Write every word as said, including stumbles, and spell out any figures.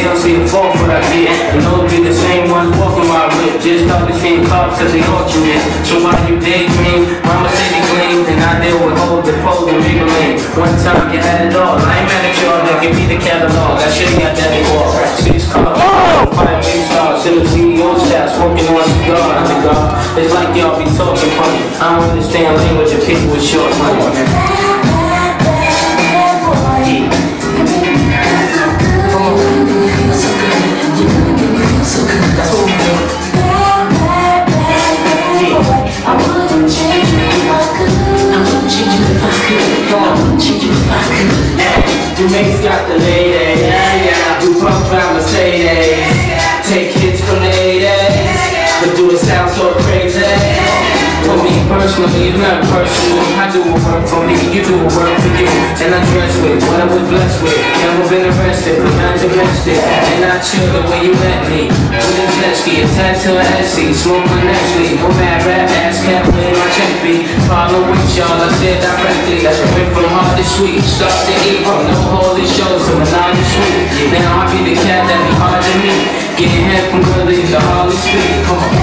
they don't see the fault for what I did. And those be the same ones walking my whip. Just thought the same cops cause they alternate. So while you daydream, mama city gleam, and I deal with hoes that pose and Maybelline. One time you had it all. I ain't mad at y'all, that give me the catalog. I should've got that before. Six cars, five big stars, in the C E O staff, smoking on cigar, underdog. It's like y'all be talking funny. I don't understand language of people with short money. You make got the lady, yeah, yeah. Do pump drive Mercedes, take hits from the eighties, but do it sound so crazy. For me personally, it's not personal. I do what work for me, you do what work for you. And I dress with what I was blessed with. Never been arrested, but not domestic. And I chill the way you met me. With a jet ski, attached to an S C, smoke my next week. No mad rap ass can't play my check beat. Problem with y'all, I said directly. That's went from hard to sweet. Start to eat from no holy shows to menage sweet. Now I be the cat that be hard to meet. Getting head from girlies to Harley Street. Come on.